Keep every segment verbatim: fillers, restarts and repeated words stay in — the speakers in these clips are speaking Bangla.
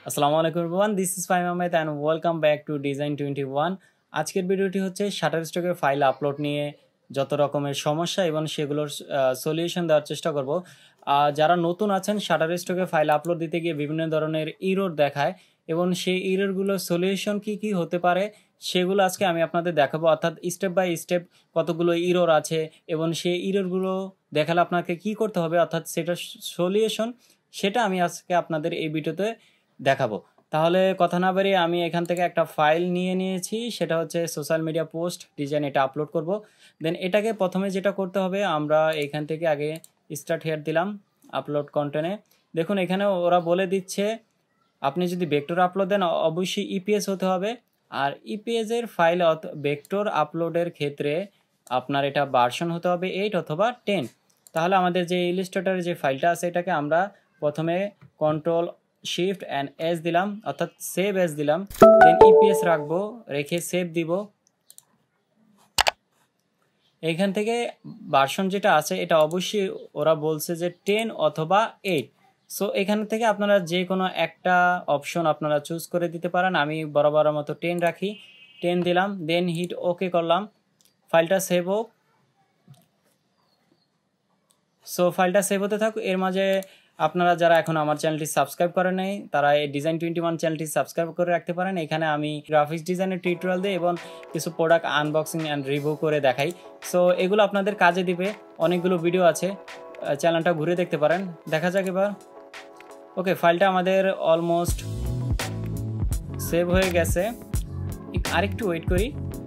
আসসালামু আলাইকুম everyone, this is Fahim Ahmed and welcome back to design twenty one. আজকের ভিডিওটি হচ্ছে শাটারস্টকে ফাইল আপলোড নিয়ে যত রকমের সমস্যা এবং সেগুলোর সলিউশন দেওয়ার চেষ্টা করব। যারা নতুন আছেন, শাটারস্টকে ফাইল আপলোড দিতে গিয়ে বিভিন্ন ধরনের ইরর দেখায় এবং সেই ইররগুলোর সলিউশন কি কি হতে পারে সেগুলো আজকে আমি আপনাদের দেখাবো, অর্থাৎ স্টেপ বাই স্টেপ কতগুলো ইরর আছে এবং সেই ইররগুলো দেখালে আপনাকে কি করতে হবে, অর্থাৎ সেটার সলিউশন সেটা আমি আজকে আপনাদের এই ভিডিওতে দেখাবো। তাহলে কথা না বাড়িয়ে আমি এখান থেকে একটা ফাইল নিয়ে নিয়েছি, সেটা হচ্ছে সোশ্যাল মিডিয়া পোস্ট ডিজাইন, এটা আপলোড করব। দেন এটাকে প্রথমে যেটা করতে হবে, আমরা এখান থেকে আগে স্টার্ট হেয়ার দিলাম আপলোড কন্টেন্টে। দেখুন এখানে ওরা বলে দিচ্ছে আপনি যদি ভেক্টর আপলোড দেন অবশ্যই ইপিএস হতে হবে, আর ইপিএস এর ফাইল ভেক্টর আপলোডের ক্ষেত্রে আপনার এটা ভার্সন হতে হবে এইট অথবা টেন। তাহলে আমাদের যে ইলাস্ট্রেটরের যে ফাইলটা আছে এটাকে আমরা প্রথমে কন্ট্রোল শিফট অ্যান্ড এস দিলাম, অর্থাৎ সেভ এস দিলাম, দেন ইপিএস রাখবো, রেখে সেভ দিব। এইখান থেকে ভার্সন যেটা আছে এটা অবশ্যই ওরা বলছে যে টেন অথবা এইট। সো এখান থেকে আপনারা যে কোনো একটা অপশন আপনারা চুজ করে দিতে পারেন। আমি বরাবর মতো টেন রাখি, টেন দিলাম, দেন হিট ওকে করলাম, ফাইলটা সেভ হোক। সো ফাইলটা সেভ হতে থাকুক। এর মাঝে আপনারা যারা এখন আমার চ্যানেলটি সাবস্ক্রাইব করেন নাই তারা এই ডিজাইন টোয়েন্টি ওয়ান চ্যানেলটি সাবস্ক্রাইব করে রাখতে পারেন। এখানে আমি গ্রাফিক্স ডিজাইনের টিউটোরিয়াল দিই এবং কিছু প্রোডাক্ট আনবক্সিং অ্যান্ড রিভিউ করে দেখাই। সো এগুলো আপনাদের কাজে দিবে, অনেকগুলো ভিডিও আছে, চ্যানেলটা ঘুরে দেখতে পারেন। দেখা যাক এবার। ওকে, ফাইলটা আমাদের অলমোস্ট সেভ হয়ে গেছে, আরেকটু ওয়েট করি।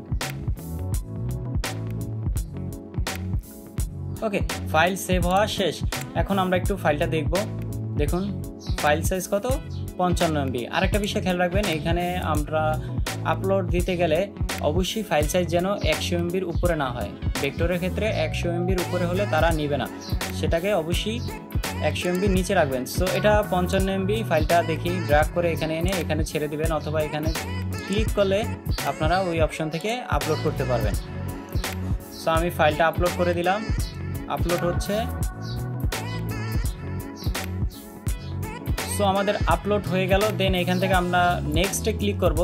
ওকে, ফাইল সেভ হওয়া শেষ। এখন আমরা একটু ফাইলটা দেখব। দেখুন ফাইল সাইজ কত, পঞ্চান্ন এমবি। আরেকটা বিষয় খেয়াল রাখবেন, এখানে আমরা আপলোড দিতে গেলে অবশ্যই ফাইল সাইজ যেন একশো এমবির উপরে না হয়। ভেক্টরের ক্ষেত্রে একশো এমবির উপরে হলে তারা নিবে না, সেটাকে অবশ্যই একশো এমবির নিচে রাখবেন। সো এটা পঞ্চান্ন এমবি। ফাইলটা দেখি ড্র্যাগ করে এখানে এনে এখানে ছেড়ে দিবেন, অথবা এখানে ক্লিক করলে আপনারা ওই অপশন থেকে আপলোড করতে পারবেন। সো আমি ফাইলটা আপলোড করে দিলাম, আপলোড হচ্ছে। সো আমাদের আপলোড হয়ে গেল। দেন এখান থেকে আমরা নেক্সটে ক্লিক করব।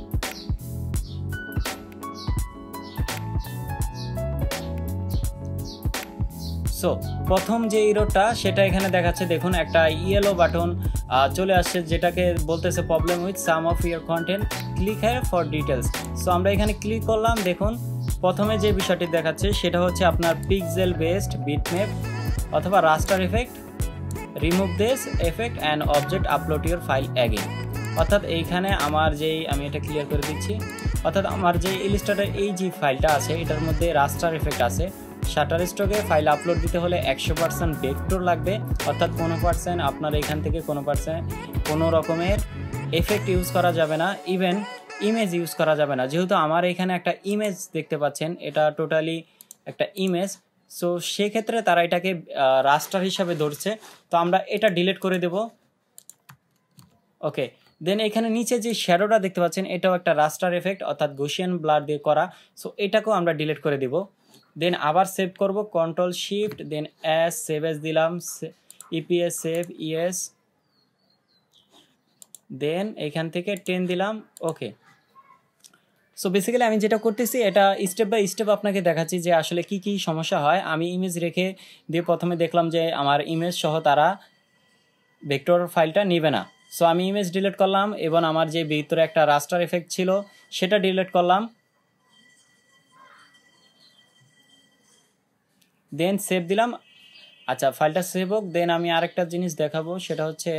সো প্রথম যে ইরোটা সেটা এখানে দেখাচ্ছে, দেখুন একটা ইয়েলো বাটন চলে আসছে যেটাকে বলতেছে problem with some of your content, click here for details. So আমরা এখানে ক্লিক করলাম। দেখুন প্রথমে যে বিষয়টি দেখাচ্ছে সেটা হচ্ছে আপনার পিক্সেল বেসড বিটম্যাপ অথবা raster effect, remove this effect and object upload your file again. অর্থাৎ এইখানে আমার যেই, আমি এটা ক্লিয়ার করে দিচ্ছি, অর্থাৎ আমার যে ইলাস্ট্রেটর এই যে ফাইলটা আছে এটার মধ্যে রাস্টার এফেক্ট আছে। শাটারস্টকে ফাইল আপলোড দিতে হলে একশো পার্সেন্ট ভেক্টর লাগবে, অর্থাৎ কোনো পার্সেন্ট আপনার এখান থেকে কোনো পার্সেন্ট কোনো রকমের এফেক্ট ইউজ করা যাবে না, ইভেন ইমেজ ইউজ করা যাবে না। যেহেতু আমার এখানে একটা ইমেজ দেখতে পাচ্ছেন, এটা টোটালি একটা ইমেজ, সো সেক্ষেত্রে তারা এটাকে রাস্টার হিসাবে ধরছে। তো আমরা এটা ডিলিট করে দেব। ওকে, দেন এখানে নিচে যে শ্যাডোটা দেখতে পাচ্ছেন এটাও একটা রাস্টার এফেক্ট, অর্থাৎ গসিয়ান ব্লার দিয়ে করা। সো এটাকেও আমরা ডিলিট করে দেব। দেন আবার সেভ করব, control shift then S, save as দিলাম, ইপিএস সেভ ইএস, দেন এখান থেকে টেন দিলাম। ওকে, সো বেসিক্যালি আমি যেটা করতেছি এটা স্টেপ বাই স্টেপ আপনাকে দেখাচ্ছি যে আসলে কি কি সমস্যা হয়। আমি ইমেজ রেখে দিয়ে প্রথমে দেখলাম যে আমার ইমেজ সহ তারা ভেক্টর ফাইলটা নেবে না। সো আমি ইমেজ ডিলিট করলাম এবং আমার যে ভিতরে একটা রাস্টার এফেক্ট ছিল সেটা ডিলিট করলাম, দেন সেভ দিলাম। আচ্ছা, ফাইলটা সেভ হোক। দেন আমি আরেকটা জিনিস দেখাবো, সেটা হচ্ছে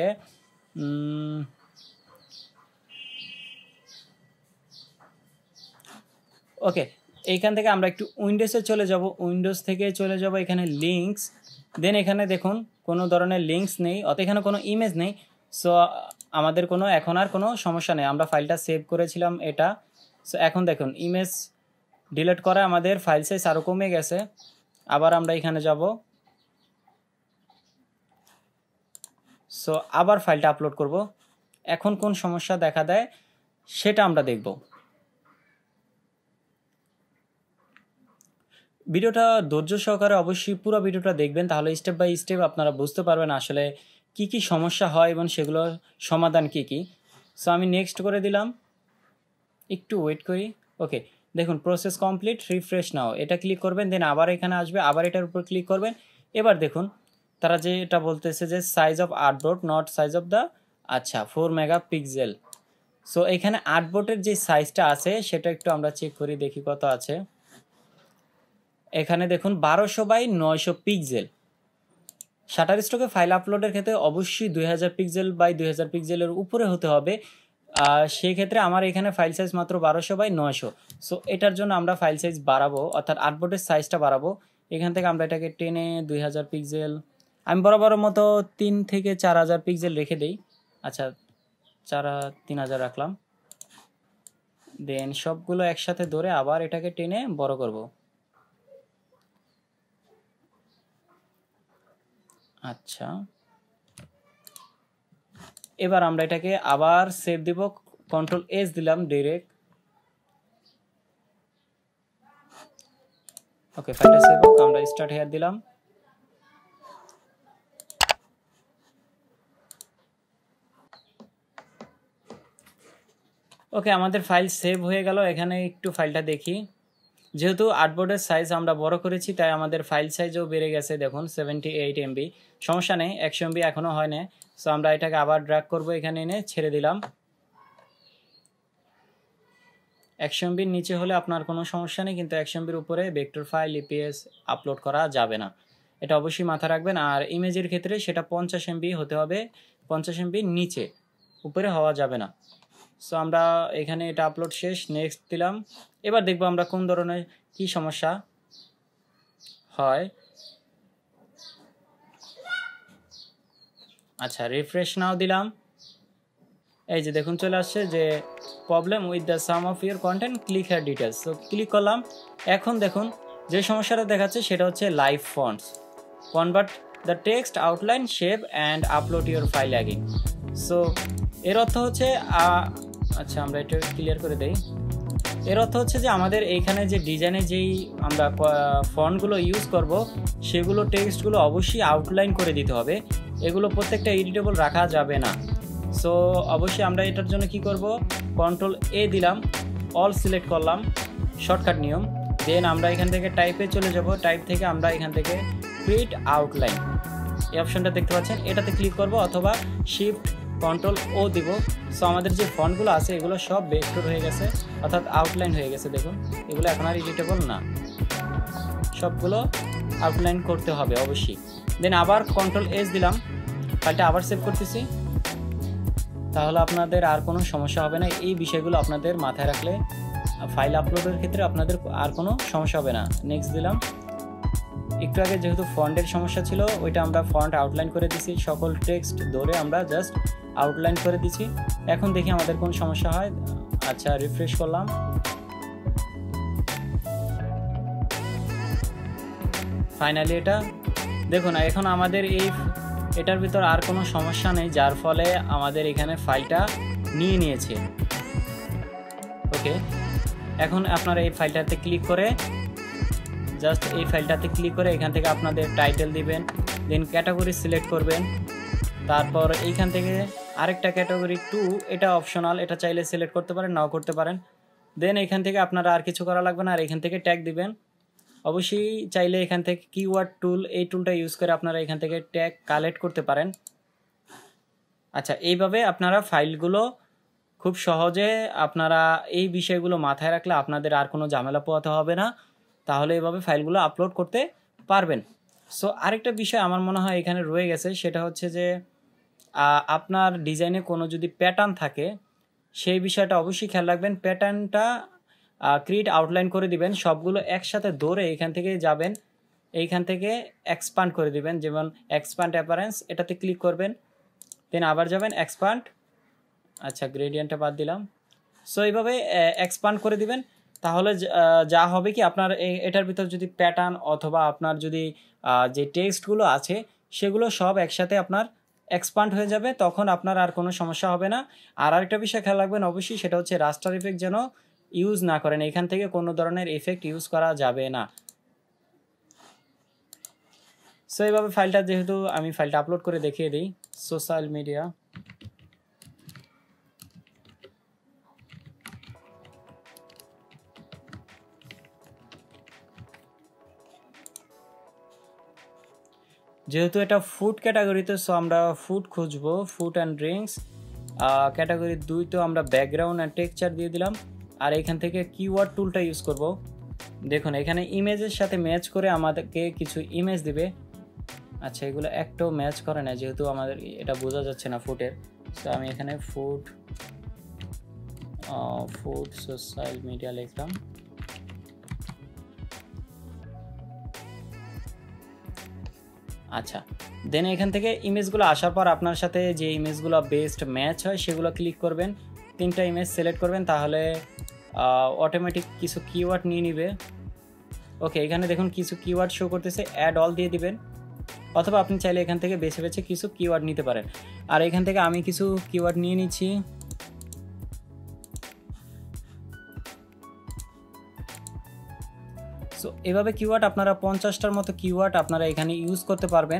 ওকে, এইখান থেকে আমরা একটু উইন্ডোজে চলে যাব। উইন্ডোজ থেকে চলে যাব এখানে লিঙ্কস। দেন এখানে দেখুন কোনো ধরনের লিঙ্কস নেই, অত এখানে কোনো ইমেজ নেই। সো আমাদের কোনো এখন আর কোনো সমস্যা নেই, আমরা ফাইলটা সেভ করেছিলাম এটা। সো এখন দেখুন ইমেজ ডিলিট করা আমাদের ফাইল সাইজ আরও কমে গেছে। আবার আমরা এখানে যাব, সো আবার ফাইলটা আপলোড করব। এখন কোন সমস্যা দেখা দেয় সেটা আমরা দেখব। ভিডিওটা ধৈর্য সহকারে অবশ্যই পুরো ভিডিওটা দেখবেন, তাহলে স্টেপ বাই স্টেপ আপনারা বুঝতে পারবেন আসলে কি কি সমস্যা হয় এবং সেগুলোর সমাধান কি কি। সো আমি নেক্সট করে দিলাম, একটু ওয়েট করি। ওকে, দেখুন প্রসেস কমপ্লিট, রিফ্রেশ নাও, এটা ক্লিক করবেন, দেন আবার এখানে আসবে, আবার এটার উপর ক্লিক করবেন। এবার দেখুন তারা যে এটা বলতেছে যে size of artboard not size of the, আচ্ছা ফোর মেগা পিক্সেল। সো এখানে আর্টবোর্ডের যে সাইজটা আছে সেটা একটু আমরা চেক করি, দেখি কত আছে। এখানে দেখুন বারোশো বাই নয়শো পিক্সেল। শাটারস্টকে ফাইল আপলোডের ক্ষেত্রে অবশ্যই দুই হাজার পিক্সেল বাই দুই হাজার পিক্সেলের উপরে হতে হবে। সেই ক্ষেত্রে আমার এখানে ফাইল সাইজ মাত্র বারোশো বাই নয়শো। সো এটার জন্য আমরা ফাইল সাইজ বাড়াবো, অর্থাৎ আর্টবোর্ডের সাইজটা বাড়াবো। এখান থেকে আমরা এটাকে টেনে দুই হাজার পিক্সেল, আমি বরাবর মতো তিন থেকে চার হাজার পিক্সেল রেখে দিই। আচ্ছা চার তিন হাজার রাখলাম। দেন সবগুলো একসাথে ধরে আবার এটাকে টেনে বড় করব। আচ্ছা এবার আমরা এটাকে আবার সেভ দিব, কন্ট্রোল এস দিলাম ডিরেক্ট। ওকে ফাইলটা সেভ হোক, আমরা স্টার্ট হেয়ার দিলাম। ওকে আমাদের ফাইল সেভ হয়ে গেল। এখানে একটু ফাইলটা দেখি, যেহেতু আর্টবোর্ডের সাইজ আমরা বড় করেছি তাই আমাদের ফাইল সাইজও বেড়ে গেছে, দেখুন সেভেন্টি এইট এমবি। সমস্যা নেই, একশো এমবি এখনও হয় না। সো আমরা এটাকে আবার ড্র্যাগ করব, এখানে এনে ছেড়ে দিলাম। একশো এমবির নিচে হলে আপনার কোনো সমস্যা নেই, কিন্তু একশো এমবির উপরে ভেক্টর ফাইল ইপিএস আপলোড করা যাবে না, এটা অবশ্যই মাথা রাখবেন। আর ইমেজের ক্ষেত্রে সেটা পঞ্চাশ এমবি হতে হবে, পঞ্চাশ এমবির নিচে, উপরে হওয়া যাবে না। সো আমরা এখানে এটা আপলোড শেষ, নেক্সট দিলাম। এবার দেখবো আমরা কোন ধরনের কি সমস্যা হয়। আচ্ছা রিফ্রেশ নাও দিলাম, এই যে দেখুন চলে আসছে যে problem with the some of your content, click here details. So click করলাম। এখন দেখুন যে সমস্যাটা দেখাচ্ছে সেটা হচ্ছে live fonts, convert the text outline shape and upload your file again. So এর অর্থ হচ্ছে, আচ্ছা আমরা এটা ক্লিয়ার করে দেই। এর অর্থ হচ্ছে যে আমাদের এইখানে যে ডিজাইনে যেই আমরা ফন্টগুলো ইউজ করব সেগুলো টেক্সটগুলো অবশ্যই আউটলাইন করে দিতে হবে, এগুলো প্রত্যেকটা এডিটেবল রাখা যাবে না। সো অবশ্যই আমরা এটার জন্য কি করব, কন্ট্রোল এ দিলাম, অল সিলেক্ট করলাম, শর্টকাট নিয়ম। দেন আমরা এখান থেকে টাইপে চলে যাব, টাইপ থেকে আমরা এখান থেকে ক্রিয়েট আউটলাইন এই অপশনটা দেখতে পাচ্ছেন, এটাতে ক্লিক করব, অথবা শিফট কন্ট্রোল ও দিব। সো আমাদের যে ফন্টগুলো আছে এগুলো সব ভেক্টর হয়ে গেছে, অর্থাৎ আউটলাইন হয়ে গেছে। দেখুন এগুলো এখন আর এডিটেবল না, সবগুলো আউটলাইন করতে হবে অবশ্যই। দেন আবার কন্ট্রোল এস দিলাম, ফাইলটা আবার সেভ করতেছি, তাহলে আপনাদের আর কোনো সমস্যা হবে না। এই বিষয়গুলো আপনাদের মাথায় রাখলে ফাইল আপলোডের ক্ষেত্রে আপনাদের আর কোনো সমস্যা হবে না। নেক্সট দিলাম। একটু আগে যেহেতু ফন্টের সমস্যা ছিল ওইটা আমরা ফন্ট আউটলাইন করে দিছি, সকল টেক্সট ধরে আমরা জাস্ট আউটলাইন করে দিছি। এখন দেখি আমাদের কোন সমস্যা হয়। আচ্ছা রিফ্রেশ করলাম, ফাইনালি এটা দেখুন এখন আমাদের এই এটার ভিতর আর কোনো সমস্যা নেই, যার ফলে আমাদের এখানে ফাইলটা নিয়ে নিয়েছে। ওকে এখন আপনারা এই ফাইলটাতে ক্লিক করে, জাস্ট এই ফাইলটাতে ক্লিক করে এখান থেকে আপনাদের টাইটেল দিবেন, দেন ক্যাটাগরি সিলেক্ট করবেন, তারপর এইখান থেকে আরেকটা ক্যাটাগরি টু, এটা অপশনাল, এটা চাইলে সিলেক্ট করতে পারেন নাও করতে পারেন। দেন এখান থেকে আপনারা আর কিছু করা লাগবে না, আর এখান থেকে ট্যাগ দিবেন। অবশ্যই চাইলে এখান থেকে কিওয়ার্ড টুল, এই টুলটা ইউজ করে আপনারা এখান থেকে ট্যাগ কালেক্ট করতে পারেন। আচ্ছা এইভাবে আপনারা ফাইলগুলো খুব সহজে, আপনারা এই বিষয়গুলো মাথায় রাখলে আপনাদের আর কোনো ঝামেলা পোহাতে হবে না, তাহলে এইভাবে ফাইলগুলো আপলোড করতে পারবেন। সো আরেকটা বিষয় আমার মনে হয় এখানে রয়ে গেছে, সেটা হচ্ছে যে আপনার ডিজাইনে কোনো যদি প্যাটার্ন থাকে সেই বিষয়টা অবশ্যই খেয়াল রাখবেন। প্যাটার্নটা ক্রিয়েট আউটলাইন করে দিবেন, সবগুলো একসাথে ধরে এখান থেকে যাবেন, এইখান থেকে এক্সপান্ড করে দিবেন, যেমন এক্সপান্ড অ্যাপারেন্স, এটাতে ক্লিক করবেন, দেন আবার যাবেন এক্সপান্ড, আচ্ছা গ্রেডিয়েন্টটা বাদ দিলাম। সো এইভাবে এক্সপান্ড করে দিবেন, তাহলে যা হবে কি আপনার এটার ভিতর যদি প্যাটার্ন অথবা আপনার যদি যে টেক্সটগুলো আছে সেগুলো সব একসাথে আপনার এক্সপান্ড হয়ে যাবে, তখন আপনার আর কোনো সমস্যা হবে না। আর আরেকটা বিষয় খেয়াল রাখবেন অবশ্যই, সেটা হচ্ছে রাস্টার ইফেক্ট যেন ইউজ না করেন, এখান থেকে কোনো ধরনের এফেক্ট ইউজ করা যাবে না। সো এইভাবে ফাইলটা, যেহেতু আমি ফাইলটা আপলোড করে দেখিয়ে দিই, সোশ্যাল মিডিয়া যেহেতু এটা ফুড ক্যাটাগরিতে, সো আমরা ফুড খুঁজবো, ফুড অ্যান্ড ড্রিঙ্কস। ক্যাটাগরি দুই তো আমরা ব্যাকগ্রাউন্ড অ্যান্ড টেক্সচার দিয়ে দিলাম। আর এখান থেকে কিওয়ার্ড টুলটা ইউজ করব। দেখুন এখানে ইমেজের সাথে ম্যাচ করে আমাদেরকে কিছু ইমেজ দিবে। আচ্ছা, এগুলো একটাও ম্যাচ করে না, যেহেতু আমাদের এটা বোঝা যাচ্ছে না ফুডের। সো আমি এখানে ফুড ফুড সোশ্যাল মিডিয়া লিখলাম। আচ্ছা, দেন এখান থেকে ইমেজগুলো আসার পর আপনার সাথে যে ইমেজগুলো বেস্ট ম্যাচ হয় সেগুলো ক্লিক করবেন। তিনটা ইমেজ সিলেক্ট করবেন, তাহলে অটোমেটিক কিছু কিওয়ার্ড নিয়ে নিবে। ওকে, এখানে দেখুন কিছু কিওয়ার্ড শো করতেছে, অ্যাড অল দিয়ে দিবেন, অথবা আপনি চাইলে এখান থেকে বেছে বেছে কিছু কিওয়ার্ড নিতে পারেন। আর এখান থেকে আমি কিছু কিওয়ার্ড নিয়ে নিচ্ছি। সো এভাবে কিওয়ার্ড আপনারা পঞ্চাশটার মতো কিওয়ার্ড আপনারা এখানে ইউজ করতে পারবেন।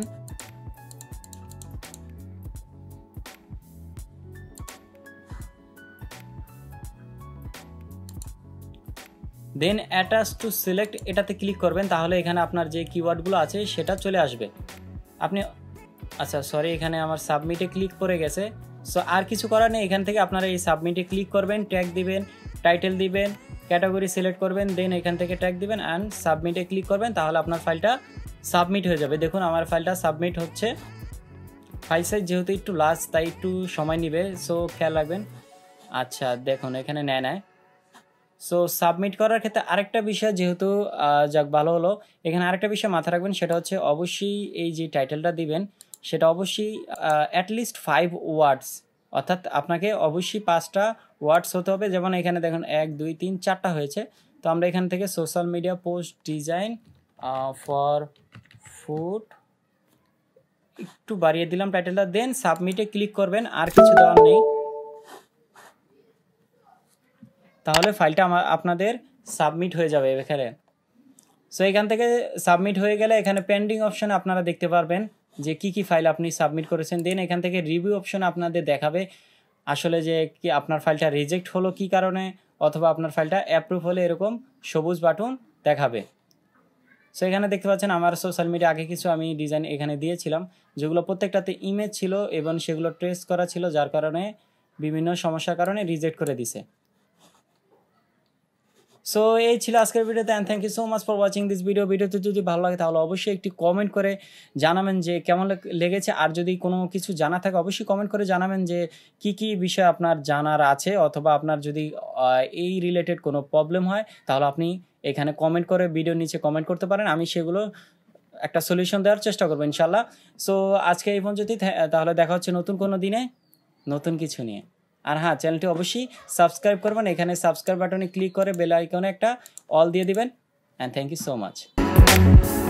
দেন অ্যাটাচ টু সিলেক্ট এটাতে ক্লিক করবেন, তাহলে এখানে আপনার যে কিওয়ার্ডগুলো আছে সেটা চলে আসবে। আপনি আচ্ছা সরি, এখানে আমার সাবমিটে ক্লিক করে গেছে। সো আর কিছু করার নেই, এখান থেকে আপনারা এই সাবমিটে ক্লিক করবেন, ট্যাগ দিবেন, টাইটেল দিবেন, ক্যাটাগরি সিলেক্ট করবেন, দেন এখান থেকে ট্যাগ দিবেন অ্যান্ড সাবমিটে ক্লিক করবেন, তাহলে আপনার ফাইলটা সাবমিট হয়ে যাবে। দেখুন আমার ফাইলটা সাবমিট হচ্ছে। ফাইল সাইজ যেহেতু একটু লার্জ তাই একটু সময় নেবে, সো খেয়াল রাখবেন। আচ্ছা দেখুন এখানে নেয় নেয়। সো সাবমিট করার ক্ষেত্রে আরেকটা বিষয়, যেহেতু যাক ভালো হলো, এখানে আরেকটা বিষয় মাথায় রাখবেন, সেটা হচ্ছে অবশ্যই এই যে টাইটেলটা দিবেন সেটা অবশ্যই অ্যাটলিস্ট ফাইভ ওয়ার্ডস, অর্থাৎ আপনাকে অবশ্যই পাঁচটা ওয়ার্ডস হতে হবে। যেমন এখানে দেখুন এক দুই তিন চারটা হয়েছে, তো আমরা এখান থেকে social media post design for food একটু বাড়িয়ে দিলাম টাইটেলটা, দেন সাবমিটে ক্লিক করবেন, আর কিছু দেওয়ার নেই। তাহলে ফাইলটা আমার আপনাদের সাবমিট হয়ে যাবে এখানে। সো এখান থেকে সাবমিট হয়ে গেলে এখানে পেন্ডিং অপশনে আপনারা দেখতে পারবেন যে কি কি ফাইল আপনি সাবমিট করেছেন। দেন এখান থেকে রিভিউ অপশনে আপনাদের দেখাবে আসলে যে কি আপনার ফাইলটা রিজেক্ট হলো কি কারণে, অথবা আপনার ফাইলটা অ্যাপ্রুভ হলে এরকম সবুজ বাটন দেখাবে। সো এখানে দেখতে পাচ্ছেন আমার সোশ্যাল মিডিয়া আগে কিছু আমি ডিজাইন এখানে দিয়েছিলাম, যেগুলো প্রত্যেকটাতে ইমেজ ছিল এবং সেগুলো ট্রেস করা ছিল, যার কারণে বিভিন্ন সমস্যার কারণে রিজেক্ট করে দিছে। সো এই ছিল আজকের ভিডিওতে, and thank you so much for watching this video. ভিডিওতে যদি ভালো লাগে তাহলে অবশ্যই একটি কমেন্ট করে জানাবেন যে কেমন লেগেছে। আর যদি কোনো কিছু জানা থাকে অবশ্যই কমেন্ট করে জানাবেন যে কি কি বিষয় আপনার জানার আছে, অথবা আপনার যদি এই রিলেটেড কোনো প্রবলেম হয় তাহলে আপনি এখানে কমেন্ট করে ভিডিওর নিচে কমেন্ট করতে পারেন, আমি সেগুলো একটা সলিউশন দেওয়ার চেষ্টা করবো ইনশাল্লাহ। সো আজকে এই পর্যন্ত, তাহলে দেখা হচ্ছে নতুন কোনো দিনে নতুন কিছু নিয়ে। আর হ্যাঁ, চ্যানেলটি অবশ্যই সাবস্ক্রাইব করবেন, এখানে সাবস্ক্রাইব বাটনে ক্লিক করে বেল আইকনে একটা অল দিয়ে দিবেন। And thank you so much.